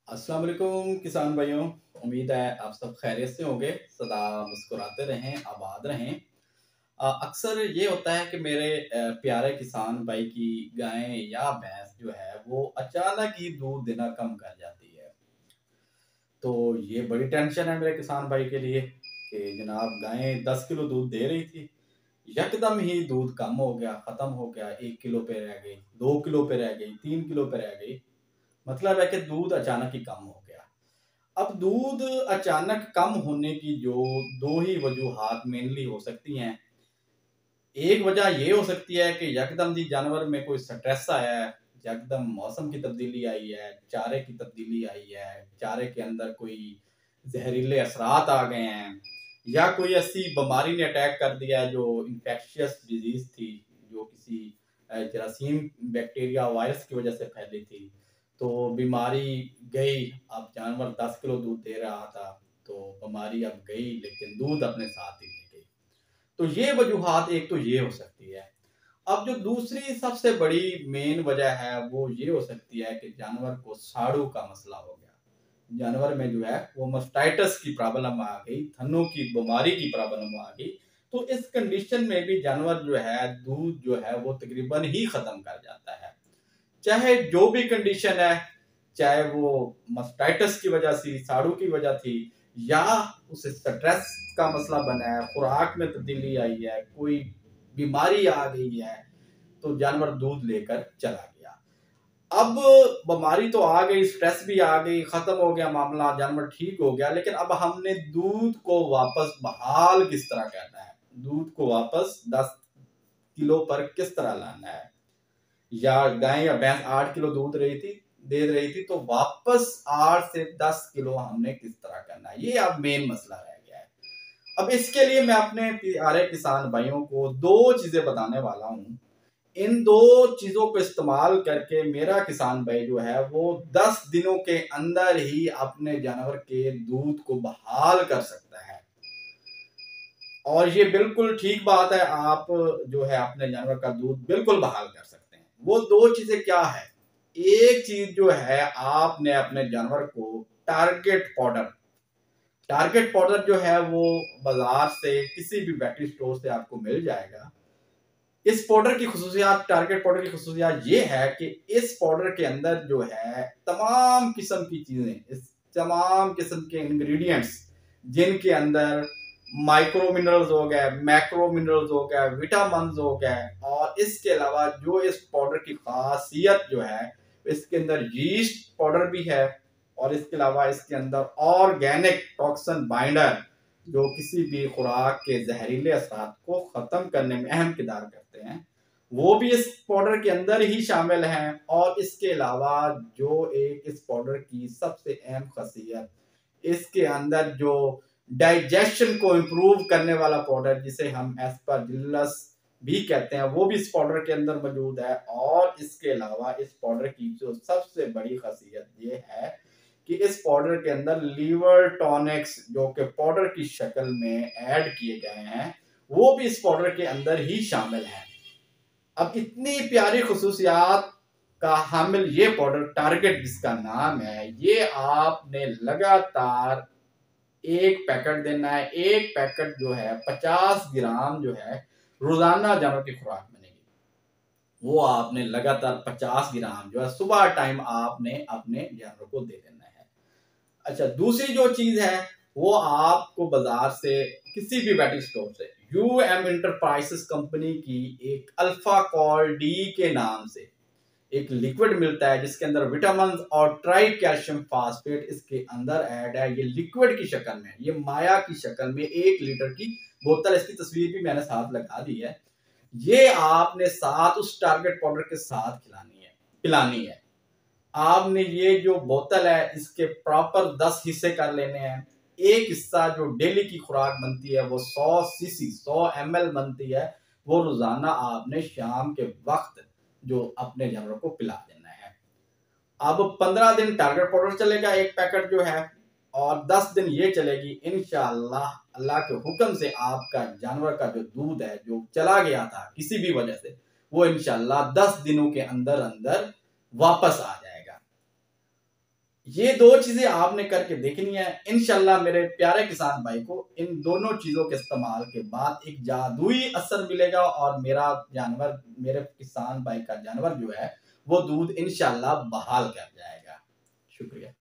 अस्सलाम वालेकुम किसान भाइयों। उम्मीद है आप सब खैरियत से होंगे, सदा मुस्कुराते रहें, आबाद रहें। अक्सर ये होता है कि मेरे प्यारे किसान भाई की गाय या भैंस जो है वो अचानक ही दूध देना कम कर जाती है। तो ये बड़ी टेंशन है मेरे किसान भाई के लिए कि जनाब गायें 10 किलो दूध दे रही थी, यकदम ही दूध कम हो गया, खत्म हो गया, 1 किलो पे रह गई, 2 किलो पे रह गई, 3 किलो पे रह गई। मतलब है कि दूध अचानक ही कम हो गया। अब दूध अचानक कम होने की जो दो ही वजूहात मेनली हो सकती हैं। एक वजह ये हो सकती है कि यकदम जी जानवर में कोई स्ट्रेस आया है, यकदम मौसम की तब्दीली आई है, चारे की तब्दीली आई है, चारे के अंदर कोई जहरीले असरात आ गए हैं, या कोई ऐसी बीमारी ने अटैक कर दिया है जो इन्फेक्शियस डिजीज थी, जो किसी जरासीम बैक्टीरिया वायरस की वजह से फैली थी। तो बीमारी गई, अब जानवर 10 किलो दूध दे रहा था, तो बीमारी अब गई लेकिन दूध अपने साथ ही ले गई। तो ये वजूहात एक तो ये हो सकती है। अब जो दूसरी सबसे बड़ी मेन वजह है वो ये हो सकती है कि जानवर को साड़ू का मसला हो गया। जानवर में जो है वो मस्टाइटिस की प्रॉब्लम आ गई, थनों की बीमारी की प्रॉब्लम आ गई। तो इस कंडीशन में भी जानवर जो है दूध जो है वो तकरीबन ही खत्म कर जाता है। चाहे जो भी कंडीशन है, चाहे वो मस्टाइटिस की वजह से, साड़ू की वजह थी, या उसे स्ट्रेस का मसला बना है, खुराक में तब्दीली आई है, कोई बीमारी आ गई है, तो जानवर दूध लेकर चला गया। अब बीमारी तो आ गई, स्ट्रेस भी आ गई, खत्म हो गया मामला, जानवर ठीक हो गया, लेकिन अब हमने दूध को वापस बहाल किस तरह करना है, दूध को वापस 10 किलो पर किस तरह लाना है। या गाय या भैंस 8 किलो दूध दे रही थी, तो वापस 8 से 10 किलो हमने किस तरह करना है, ये अब मेन मसला रह गया है। अब इसके लिए मैं अपने प्यारे किसान भाइयों को दो चीजें बताने वाला हूं। इन दो चीजों को इस्तेमाल करके मेरा किसान भाई जो है वो 10 दिनों के अंदर ही अपने जानवर के दूध को बहाल कर सकता है। और ये बिल्कुल ठीक बात है, आप जो है अपने जानवर का दूध बिल्कुल बहाल कर सकते हैं। वो दो चीजें क्या है? एक चीज जो है, आपने अपने जानवर को टारगेट पाउडर जो है वो बाजार से किसी भी वेटरी स्टोर से आपको मिल जाएगा। इस पाउडर की खुसूसियात, टारगेट पाउडर की खुसूसियात ये है कि इस पाउडर के अंदर जो है तमाम किस्म की चीजें, इस तमाम किस्म के इंग्रेडिएंट्स, जिनके अंदर माइक्रो मिनरल्स हो गए, मैक्रो मिनरल्स हो गए, विटामिन हो गए, और इसके अलावा जो इस पाउडर की खासियत जो है, इसके अंदर यीस्ट पाउडर भी है, और इसके अलावा इसके अंदर ऑर्गेनिक टॉक्सिन बाइंडर, जो किसी भी खुराक के जहरीले असरात को खत्म करने में अहम किरदार करते हैं, वो भी इस पाउडर के अंदर ही शामिल हैं। और इसके अलावा जो एक इस पाउडर की सबसे अहम खासियत, इसके अंदर जो डाइजेशन को इम्प्रूव करने वाला पाउडर, जिसे हम एस्परजिलस भी कहते हैं, वो भी इस पाउडर के अंदर मौजूद है। और इसके अलावा इस पाउडर की जो सबसे बड़ी खासियत ये है कि इस पाउडर के अंदर लीवर टॉनिक्स, जो कि पाउडर की शक्ल में ऐड किए गए हैं, वो भी इस पाउडर के अंदर ही शामिल है। अब इतनी प्यारी खुसूसियात का हामिल ये पाउडर, टारगेट जिसका नाम है, ये आपने लगातार एक पैकेट देना है। एक पैकेट जो है 50 ग्राम जो है रोजाना जानवर की खुराक बनेगी, वो आपने लगातार 50 ग्राम जो है सुबह टाइम आपने अपने जानवर को दे देना है। अच्छा, दूसरी जो चीज है वो आपको बाजार से किसी भी वेटरी स्टोर से यूएम इंटरप्राइजेस कंपनी की एक अल्फा कॉल डी के नाम से एक लिक्विड मिलता है, जिसके अंदर विटामिन और ट्राई कैल्शियम फास्फेट इसके अंदर ऐड है। ये लिक्विड की शक्ल में, ये माया की शक्ल में 1 लीटर की बोतल, इसकी तस्वीर भी मैंने साथ लगा दी है। ये आपने साथ उस टारगेट पाउडर के साथ पिलानी है। आपने ये जो बोतल है इसके प्रॉपर 10 हिस्से कर लेने हैं। एक हिस्सा जो डेली की खुराक बनती है वो 100 ml बनती है, वो रोजाना आपने शाम के वक्त जो अपने जानवर को पिला देना है। अब 15 दिन टारगेट पाउडर चलेगा एक पैकेट जो है, और 10 दिन ये चलेगी। इंशाअल्लाह अल्लाह के हुक्म से आपका जानवर का जो दूध है जो चला गया था किसी भी वजह से, वो इंशाअल्लाह 10 दिनों के अंदर अंदर वापस आ जाएगा। ये 2 चीजें आपने करके देखनी है। इंशाल्लाह मेरे प्यारे किसान भाई को इन दोनों चीजों के इस्तेमाल के बाद एक जादुई असर मिलेगा और मेरा जानवर, मेरे किसान भाई का जानवर जो है वो दूध इंशाल्लाह बहाल कर जाएगा। शुक्रिया।